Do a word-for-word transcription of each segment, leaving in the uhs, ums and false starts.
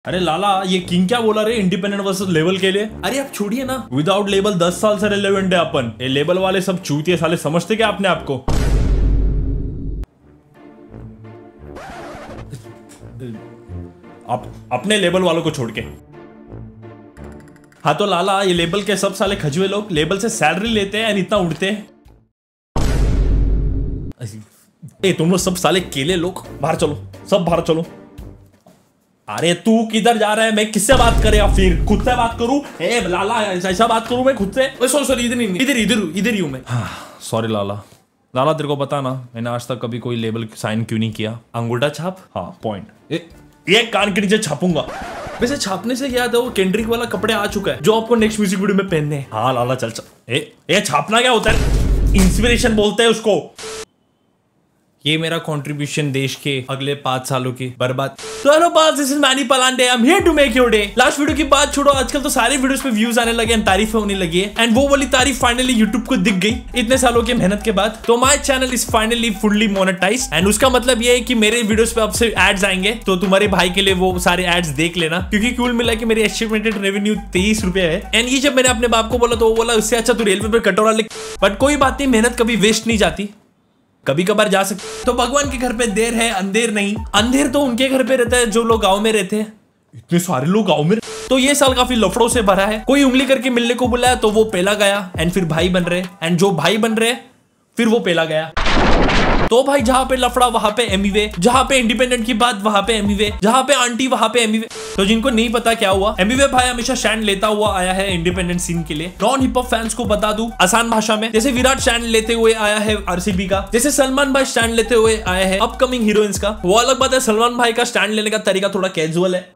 अरे लाला ये किंग क्या बोला रे इंडिपेंडेंट वर्सेस लेबल के लिए। अरे आप छोड़िए ना, विदाउट लेबल दस साल से रिलेवेंट है अपन। ये लेबल वाले सब चूतिए साले समझते क्या अपने आप को। आप अपने लेबल वालों को छोड़ के। हाँ तो लाला ये लेबल के सब साले खजुए लोग लेबल से सैलरी लेते हैं एंड इतना उड़ते हैं। ए तुम लोग सब साले केले लोग बाहर चलो, सब बाहर चलो। अरे तू किधर जा रहा है? मैं किससे बात करें? फिर खुद से बात करूं? ए लाला ऐसा बात करूं मैं खुद से? सॉरी सॉरी इधर नहीं, इधर इधर इधर ही हूं मैं। सॉरी लाला। लाला तेरे को पता ना मैंने आज तक कभी कोई लेबल साइन क्यों नहीं किया? अंगूठा छाप। हाँ पॉइंट। ये कान के नीचे छापूंगा। वैसे छापने से याद है वो केंड्रिक वाला कपड़े आ चुका है जो आपको नेक्स्ट म्यूजिक वीडियो में पहनने हैं। हाँ लाला चल चल। ए, ए छापना क्या होता है? इंस्पिरेशन बोलते हैं उसको। ये मेरा कंट्रीब्यूशन देश के अगले पांच सालों की बर्बाद। तो hello boss, this is Maini Palande, I am here to make your day. Last video की बात छोड़ो, आजकल तो सारे वीडियोस पे व्यूज आने लगे एंड तारीफें होने लगी है एंड वो वाली तारीफ फाइनली यूट्यूब को दिख गई इतने सालों की मेहनत के बाद। तो my channel is finally fully monetised and उसका मतलब ये है कि मेरे वीडियोस पे अब से एड्स आएंगे। तो तुम्हारे भाई के लिए वो सारे एड्स देख लेना, क्योंकि कुल मिला कि मेरी एस्टिमेटेड रेवेन्यू तेईस रुपए है। एंड ये जब मैंने अपने बाप को बोला तो वो बोला उससे अच्छा तू रेलवे पे कटोरा लिख। बट कोई बात नहीं, मेहनत कभी वेस्ट नहीं जाती, कभी कभार जा सकते। तो भगवान के घर पे देर है अंधेर नहीं। अंधेर तो उनके घर पे रहता है जो लोग गांव में रहते हैं। इतने सारे लोग गांव में। तो ये साल काफी लफड़ों से भरा है। कोई उंगली करके मिलने को बुलाया तो वो पेला गया एंड फिर भाई बन रहे एंड जो भाई बन रहे फिर वो पेला गया। तो भाई जहां पे लफड़ा वहां पे एमवे, जहां पे इंडिपेंडेंट की बात वहां पे एमवे, जहां पे आंटी वहां पे एमवे। तो जिनको नहीं पता क्या हुआ, एमवे भाई हमेशा स्टैंड लेता हुआ आया है इंडिपेंडेंट सीन के लिए। नॉन हिप हॉप फैंस को बता दूं आसान भाषा में, जैसे विराट स्टैंड लेते हुए आया है आरसीबी का, जैसे सलमान भाई स्टैंड लेते हुए आया है अपकमिंग हीरोइंस का। वो अलग बात है, सलमान भाई का स्टैंड लेने का तरीका थोड़ा कैजुअल है।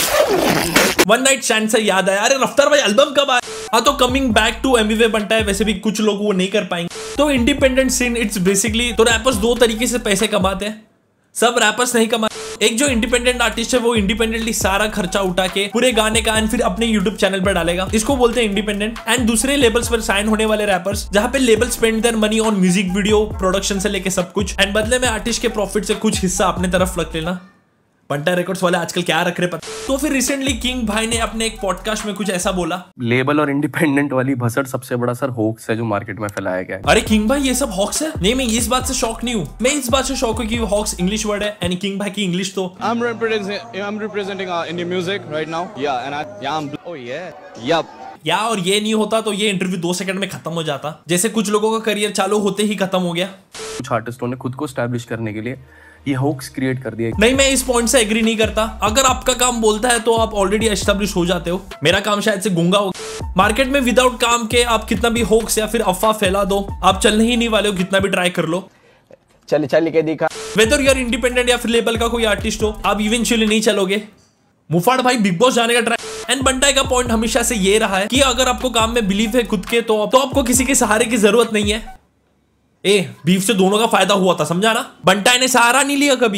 वन नाइट स्टैंड से याद आया, अरे रफ्तार भाई एल्बम कब आया? हाँ तो कमिंग बैक टू एमवे बनता है। वैसे भी कुछ लोग वो नहीं कर पाएंगे। तो इंडिपेंडेंट सीन इट्स बेसिकली, तो रैपर्स दो तरीके से पैसे कमाते हैं। सब रैपर्स नहीं कमाते। एक जो इंडिपेंडेंट आर्टिस्ट है वो इंडिपेंडेंटली सारा खर्चा उठा के पूरे गाने का एंड फिर अपने यूट्यूब चैनल पर डालेगा, इसको बोलते हैं इंडिपेंडेंट। एंड दूसरे लेबल्स पर साइन होने वाले रैपर्स, जहां पे label spend their money on music video production से लेके सब कुछ एंड बदले में आर्टिस्ट के प्रॉफिट से कुछ हिस्सा अपने तरफ रख लेना। पंटा रिकॉर्ड्स वाले आजकल क्या रख रहे पता। तो फिर रिसेंटली किंग भाई ने अपने एक पॉडकास्ट में कुछ ऐसा बोला, लेबल और इंडिपेंडेंट वाली भसड़ सबसे बड़ा सर होक्स है जो मार्केट में फैलाया गया है। अरे किंग भाई ये सब हॉक्स है? नहीं मैं इस बात से शॉक नहीं हूँ। मैं इस बात से शॉक हूँ कि हॉक्स इंग्लिश वर्ड है एंड किंग भाई की इंग्लिश तो I'm representing I'm representing uh, Indian music right now. Yeah and I yeah I'm oh yeah yup. या और ये नहीं होता तो ये इंटरव्यू दो सेकंड में खत्म हो जाता, जैसे कुछ लोगों का करियर चालू होते ही खत्म हो गया। कुछ आर्टिस्टों ने खुद को एस्टैब्लिश करने के लिए ये होक्स क्रिएट कर दिया। नहीं मैं इस पॉइंट से एग्री नहीं करता। अगर आपका काम बोलता है तो आप ऑलरेडी एस्टैब्लिश हो जाते हो। मेरा काम शायद से गूंगा हो। मार्केट में विदाउट काम के आप कितना भी होक्स या फिर अफवाह फैला दो, आप चलने ही नहीं वाले हो, कितना भी ट्राई कर लो। चल चल के दिखा। वेदर यू आर इंडिपेंडेंट या फिर लेबल का कोई आर्टिस्ट हो, आप इवेंचुअली नहीं चलोगे। मुफाड़ भाई बिग बॉस जाने का ट्राई। एंड बंटाई का पॉइंट हमेशा से ये रहा है कि अगर आपको काम में बिलीव है खुद के तो, तो आपको किसी के सहारे की जरूरत नहीं है। ए बीफ से दोनों का फायदा हुआ था, समझा ना? बंटाई ने सहारा नहीं लिया कभी।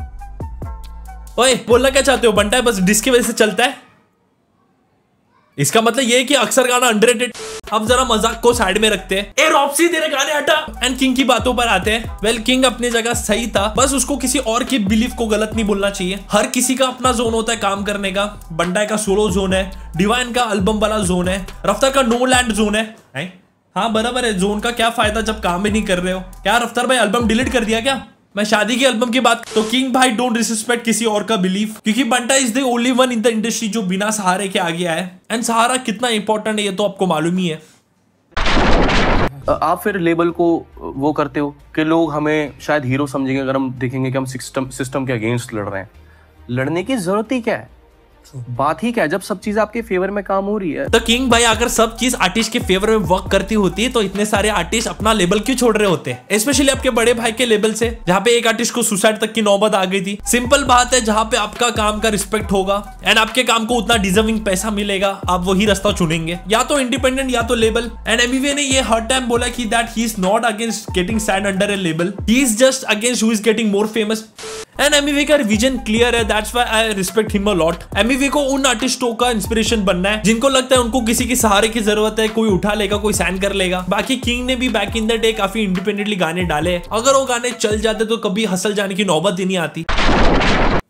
ओए बोलना क्या चाहते हो? बंटाई बस डिस्क की वजह से चलता है। इसका मतलब ये है कि अक्सर गाना अंडररेटेड। अब जरा मजाक को साइड में रखते हैं। ए रॉप्सी तेरे गाने हटा एंड किंग की बातों पर आते हैं। वेल किंग अपनी जगह सही था, बस उसको किसी और की बिलीफ को गलत नहीं बोलना चाहिए। हर किसी का अपना जोन होता है काम करने का। बंटाई का सोलो जोन है, डिवाइन का एल्बम वाला जोन है, रफ्तार का नो लैंड जोन है, है? हाँ बराबर है। जोन का क्या फायदा जब काम ही नहीं कर रहे हो? क्या रफ्तार भाई एल्बम डिलीट कर दिया क्या? मैं शादी की एल्बम की बात। तो किंग भाई डोंट डिसरिस्पेक्ट किसी और का बिलीफ, क्योंकि Banta is the only one in the industry जो बिना सहारे के आगे आया है। एंड सहारा कितना इंपॉर्टेंट है ये तो आपको मालूम ही है। आप फिर लेबल को वो करते हो कि लोग हमें शायद हीरो समझेंगे अगर हम देखेंगे कि हम सिस्टम सिस्टम के अगेंस्ट लड़ रहे हैं। लड़ने की जरूरत ही क्या है? बात ही क्या है जब सब चीज आपके फेवर में काम हो रही है। तो किंग भाई अगर सब चीज आर्टिस्ट के फेवर में वर्क करती होती तो इतने सारे आर्टिस्ट अपना लेबल क्यों छोड़ रहे होते? स्पेशली आपके बड़े भाई के लेबल से, जहाँ पे एक आर्टिस्ट को सुसाइड तक की नौबत आ गई थी। सिंपल बात है, जहाँ पे आपका काम का रिस्पेक्ट होगा एंड आपके काम को उतना डिजर्विंग पैसा मिलेगा, आप वही रास्ता चुनेंगे, या तो इंडिपेंडेंट या तो लेबल। एंड एमवे ने ये हर टाइम बोला कि that he is not against getting signed under a label, he is just against who is getting more famous. And Emiway का विजन क्लियर है, that's why I respect him a lot. Emiway को उन आर्टिस्टों का inspiration बनना है जिनको लगता है उनको किसी के सहारे की जरूरत है, कोई उठा लेगा, कोई साइन कर लेगा। बाकी किंग ने भी बैक इन द डे काफी इंडिपेंडेंटली गाने डाले, अगर वो गाने चल जाते तो कभी हसल जाने की नौबत ही नहीं आती।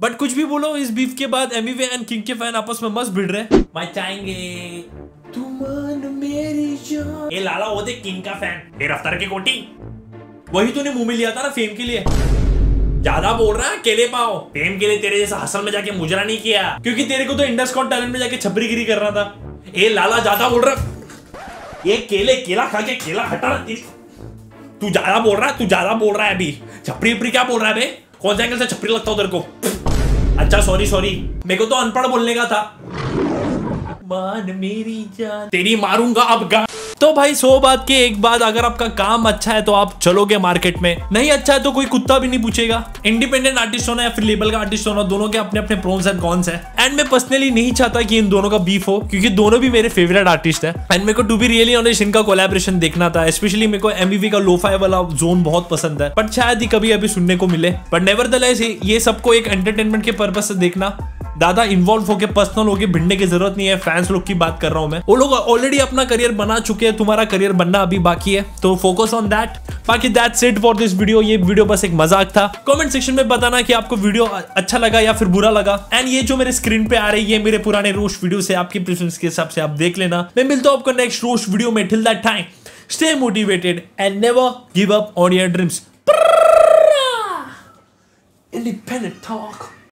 बट कुछ भी बोलो, इस बीफ के बाद एमवीवे एंड किंग के फैन आपस में मस्त भिड़ रहे। मचाएंगे तुम मेरी जान। ये लाला वो देख किंग का फैन, ये रफ्तार की कोटी, वही तूने मुंह में लिया था ना फेम के लिए। ज्यादा बोल रहा है, केले पाओ। फेम के लिए तेरे जैसा हसल में जाके मुजरा नहीं किया, क्योंकि तेरे को तो इंडस गॉट टैलेंट में जाके छपरीगिरी कर रहा था। ये लाला ज्यादा बोल रहा, ये केले केला खा के केला हटा रहा। तू ज्यादा बोल रहा है, तू ज्यादा बोल रहा है अभी। छपरी उपरी क्या बोल रहा है बे? कौन सा एंगल से छपरी लगता हूं तेरे को? अच्छा सॉरी सॉरी, मेरे को तो अनपढ़ बोलने का था। मान मेरी जान, तेरी मारूंगा अब गा। तो भाई सौ बात के एक बात, अगर आपका काम अच्छा है तो आप चलोगे मार्केट में, नहीं अच्छा है तो कोई कुत्ता भी नहीं पूछेगा। इंडिपेंडेंट आर्टिस्ट होना या फिर लेबल का आर्टिस्ट होना, दोनों के अपने अपने प्रोन्स एंड कॉन्स है। एंड मैं पर्सनली नहीं चाहता कि इन दोनों का बीफ हो, क्योंकि दोनों भी मेरे फेवरेट आर्टिस्ट है। एंड मेरे को टू बी रियली ऑनेस्ट इनका कोलैबोरेशन देखना था। स्पेशली मेरे को एमवीवी का लोफाई वाला जोन बहुत पसंद है, बट शायद ही कभी अभी सुनने को मिले। बट नेवरदलेस ये सबको एक एंटरटेनमेंट के पर्पस से देखना, ज्यादा इन्वॉल्व होके पर्सनल होके भिड़ने की जरूरत नहीं है। फैंस लोग की बात कर रहा हूं मैं, वो लोग ऑलरेडी अपना करियर बना चुके हैं, तुम्हारा करियर बनना अभी बाकी है, तो फोकस ऑन दैट। बाकी that's it for this video. ये वीडियो बस एक मजाक था। कमेंट सेक्शन में बताना कि आपको वीडियो अच्छा लगा या फिर बुरा लगा। एंड ये जो मेरे स्क्रीन पे आ रही है मेरे पुराने रोस्ट वीडियो से, आपकी प्रेफरेंस के हिसाब से आप देख लेना। मैं मिलता हूं आपको नेक्स्ट रोस्ट वीडियो में। Till that time stay motivated and never give up on your dreams. Independent talk.